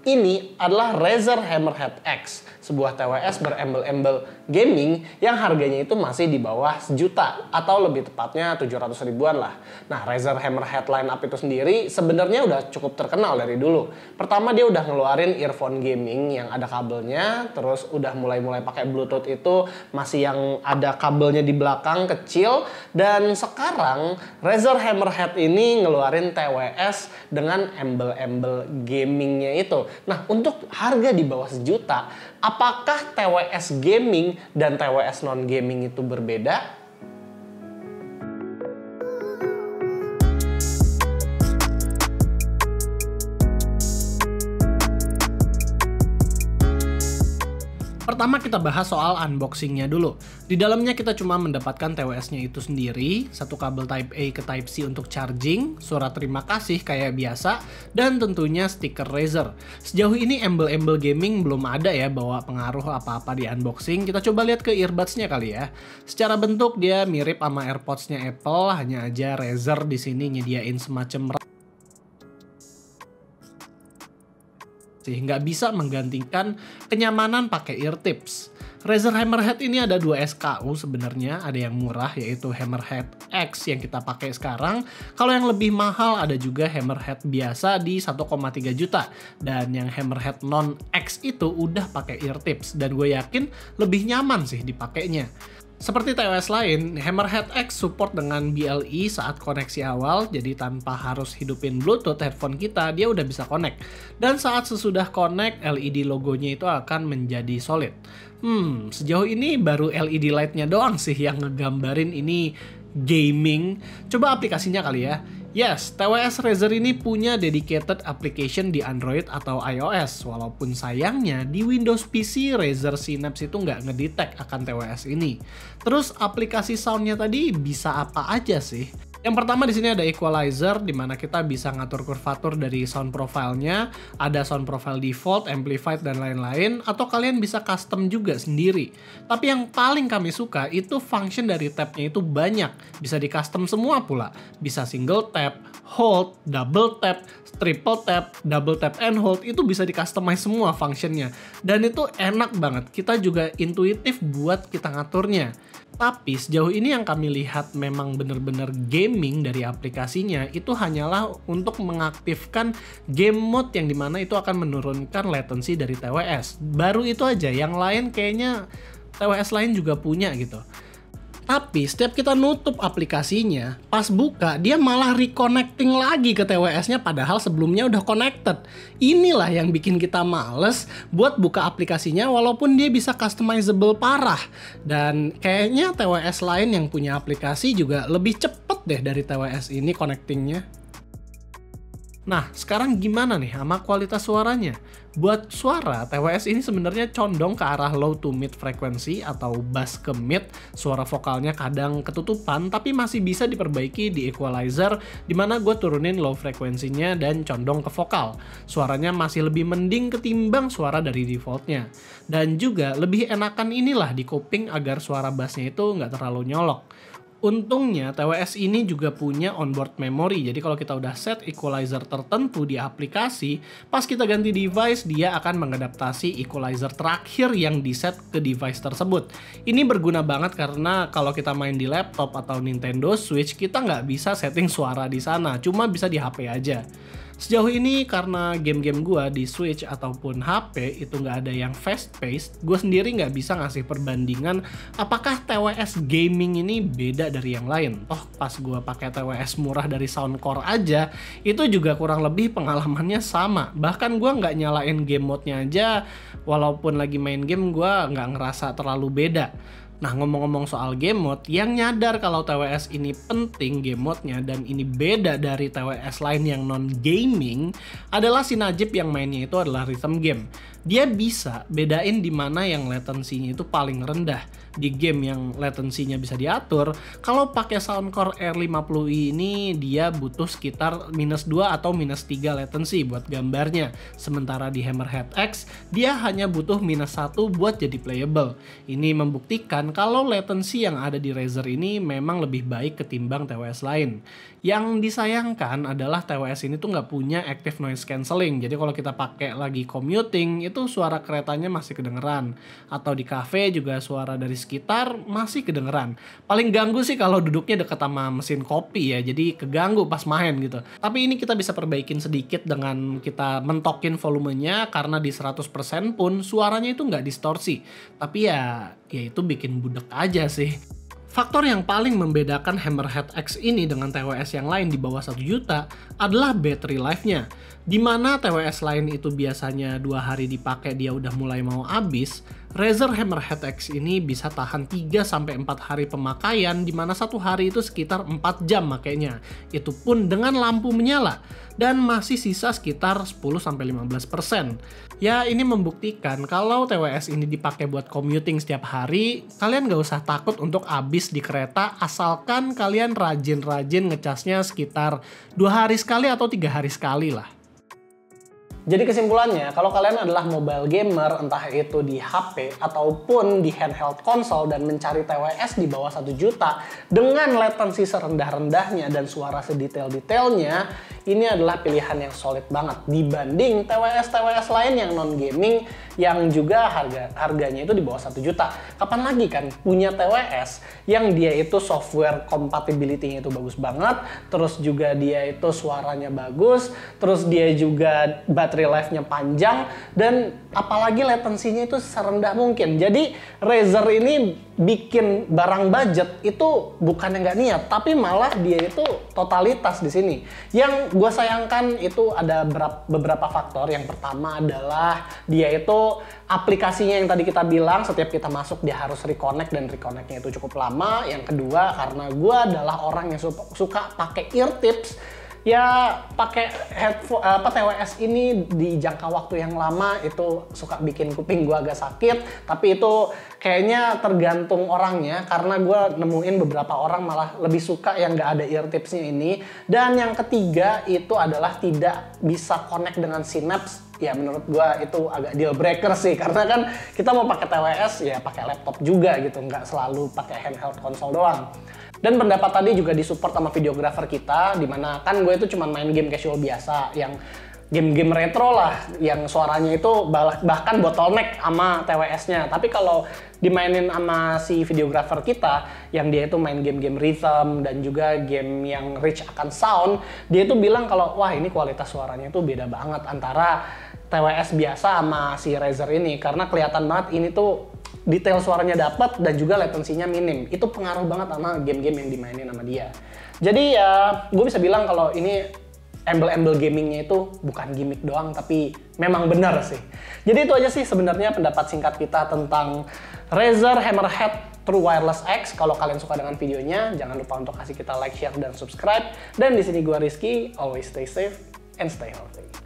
Ini adalah Razer Hammerhead X, sebuah TWS berembel-embel gaming yang harganya itu masih di bawah sejuta atau lebih tepatnya 700 ribuan lah. Nah, Razer Hammerhead lineup itu sendiri sebenarnya udah cukup terkenal dari dulu. Pertama dia udah ngeluarin earphone gaming yang ada kabelnya, terus udah mulai pakai Bluetooth itu masih yang ada kabelnya di belakang kecil, dan sekarang Razer Hammerhead ini ngeluarin TWS dengan embel-embel gamingnya itu. Nah, untuk harga di bawah sejuta, apakah TWS gaming dan TWS non-gaming itu berbeda? Pertama kita bahas soal unboxingnya dulu. Di dalamnya kita cuma mendapatkan TWS-nya itu sendiri, satu kabel Type A ke Type C untuk charging, surat terima kasih kayak biasa, dan tentunya stiker Razer. Sejauh ini embel-embel gaming belum ada ya bawa pengaruh apa-apa di unboxing. Kita coba lihat ke earbuds-nya kali ya. Secara bentuk dia mirip sama AirPods-nya Apple, hanya aja Razer di sini nyediain semacam nggak bisa menggantikan kenyamanan pakai ear tips. Razer Hammerhead ini ada 2 SKU sebenarnya, ada yang murah yaitu Hammerhead X yang kita pakai sekarang. Kalau yang lebih mahal ada juga Hammerhead biasa di 1,3 juta. Dan yang Hammerhead non X itu udah pakai ear tips dan gue yakin lebih nyaman sih dipakainya. Seperti TWS lain, Hammerhead X support dengan BLE saat koneksi awal, jadi tanpa harus hidupin Bluetooth headphone kita, dia udah bisa connect. Dan saat sesudah connect, LED logonya itu akan menjadi solid. Sejauh ini baru LED light-nya doang sih yang ngegambarin ini gaming. Coba aplikasinya kali ya. Yes, TWS Razer ini punya dedicated application di Android atau iOS. Walaupun sayangnya di Windows PC Razer Synapse itu nggak ngedetect akan TWS ini. Terus aplikasi soundnya tadi bisa apa aja sih? Yang pertama di sini ada equalizer, di mana kita bisa ngatur kurvatur dari sound profile-nya, ada sound profile default, amplified, dan lain-lain, atau kalian bisa custom juga sendiri. Tapi yang paling kami suka itu function dari tab-nya itu banyak, bisa di custom semua pula. Bisa single tap, hold, double tap, triple tap, double tap and hold, itu bisa di customize semua functionnya. Dan itu enak banget, kita juga intuitif buat kita ngaturnya. Tapi sejauh ini yang kami lihat memang bener-bener gaming dari aplikasinya itu hanyalah untuk mengaktifkan game mode yang dimana itu akan menurunkan latency dari TWS. Baru itu aja, yang lain kayaknya TWS lain juga punya gitu. Tapi setiap kita nutup aplikasinya, pas buka dia malah reconnecting lagi ke TWS-nya padahal sebelumnya udah connected. Inilah yang bikin kita males buat buka aplikasinya walaupun dia bisa customizable parah. Dan kayaknya TWS lain yang punya aplikasi juga lebih cepet deh dari TWS ini connectingnya. Nah, sekarang gimana nih sama kualitas suaranya? Buat suara, TWS ini sebenarnya condong ke arah low to mid frekuensi atau bass ke mid. Suara vokalnya kadang ketutupan, tapi masih bisa diperbaiki di equalizer, dimana gue turunin low frekuensinya dan condong ke vokal. Suaranya masih lebih mending ketimbang suara dari defaultnya. Dan juga lebih enakan inilah di kuping agar suara bassnya itu nggak terlalu nyolok. Untungnya TWS ini juga punya onboard memory, jadi kalau kita udah set equalizer tertentu di aplikasi, pas kita ganti device dia akan mengadaptasi equalizer terakhir yang di-set ke device tersebut. Ini berguna banget karena kalau kita main di laptop atau Nintendo Switch, kita nggak bisa setting suara di sana, cuma bisa di HP aja. Sejauh ini karena game-game gue di Switch ataupun HP itu nggak ada yang fast-paced, gue sendiri nggak bisa ngasih perbandingan apakah TWS gaming ini beda dari yang lain. Toh pas gue pakai TWS murah dari Soundcore aja, itu juga kurang lebih pengalamannya sama. Bahkan gue nggak nyalain game mode-nya aja, walaupun lagi main game gue nggak ngerasa terlalu beda. Nah, ngomong-ngomong soal game mode, yang nyadar kalau TWS ini penting game mode-nya dan ini beda dari TWS lain yang non-gaming adalah si Najib yang mainnya itu adalah rhythm game. dia bisa bedain di mana yang latensinya itu paling rendah. Di game yang latensinya bisa diatur, kalau pakai Soundcore R50i ini dia butuh sekitar -2 atau -3 latensi buat gambarnya. Sementara di Hammerhead X, dia hanya butuh -1 buat jadi playable. Ini membuktikan kalau latensi yang ada di Razer ini memang lebih baik ketimbang TWS lain. Yang disayangkan adalah TWS ini tuh nggak punya active noise cancelling. Jadi kalau kita pakai lagi commuting, itu suara keretanya masih kedengeran. Atau di cafe juga suara dari sekitar masih kedengeran. Paling ganggu sih kalau duduknya deket sama mesin kopi ya, jadi keganggu pas main gitu. Tapi ini kita bisa perbaikin sedikit dengan kita mentokin volumenya, karena di 100% pun suaranya itu nggak distorsi. Tapi ya itu bikin budek aja sih. Faktor yang paling membedakan Hammerhead X ini dengan TWS yang lain di bawah 1 juta adalah battery life-nya. Dimana TWS lain itu biasanya 2 hari dipakai dia udah mulai mau habis, Razer Hammerhead X ini bisa tahan 3-4 hari pemakaian, dimana 1 hari itu sekitar 4 jam makainya. Itu pun dengan lampu menyala, dan masih sisa sekitar 10-15%. Ya, ini membuktikan kalau TWS ini dipakai buat commuting setiap hari, kalian gak usah takut untuk habis di kereta, asalkan kalian rajin-rajin ngecasnya sekitar 2 hari sekali atau 3 hari sekali lah. Jadi kesimpulannya, kalau kalian adalah mobile gamer, entah itu di HP ataupun di handheld konsol dan mencari TWS di bawah 1 juta dengan latensi serendah-rendahnya dan suara sedetail-detailnya, ini adalah pilihan yang solid banget dibanding TWS-TWS lain yang non-gaming yang juga harganya itu di bawah 1 juta. Kapan lagi kan punya TWS yang dia itu software compatibility-nya itu bagus banget, terus juga dia itu suaranya bagus, terus dia juga battery life-nya panjang, dan apalagi latensinya itu serendah mungkin. Jadi Razer ini bikin barang budget itu bukannya nggak niat, tapi malah dia itu totalitas di sini. Yang gue sayangkan itu ada beberapa faktor. Yang pertama adalah dia itu aplikasinya yang tadi kita bilang, setiap kita masuk dia harus reconnect, dan reconnectnya itu cukup lama. Yang kedua, karena gue adalah orang yang suka pakai ear tips, ya pakai headphone TWS ini di jangka waktu yang lama itu suka bikin kuping gue agak sakit. Tapi itu kayaknya tergantung orangnya, karena gue nemuin beberapa orang malah lebih suka yang nggak ada ear tipsnya ini. Dan yang ketiga itu adalah tidak bisa connect dengan Synapse. Ya menurut gue itu agak deal breaker sih, karena kan kita mau pakai TWS ya pakai laptop juga gitu, nggak selalu pakai handheld konsol doang. Dan pendapat tadi juga disupport sama videographer kita, dimana kan gue itu cuma main game casual biasa, yang game-game retro lah, yang suaranya itu bahkan bottleneck sama TWS-nya. Tapi kalau dimainin sama si videographer kita, yang dia itu main game-game rhythm dan juga game yang rich akan sound, dia itu bilang kalau wah ini kualitas suaranya itu beda banget antara TWS biasa sama si Razer ini, karena kelihatan banget ini tuh detail suaranya dapat dan juga latensinya minim. Itu pengaruh banget sama game-game yang dimainin sama dia. Jadi ya gue bisa bilang kalau ini embel-embel gamingnya itu bukan gimmick doang, tapi memang benar sih. Jadi itu aja sih sebenarnya pendapat singkat kita tentang Razer Hammerhead True Wireless X. Kalau kalian suka dengan videonya, jangan lupa untuk kasih kita like, share, dan subscribe. Dan di sini gue Rizky, always stay safe and stay healthy.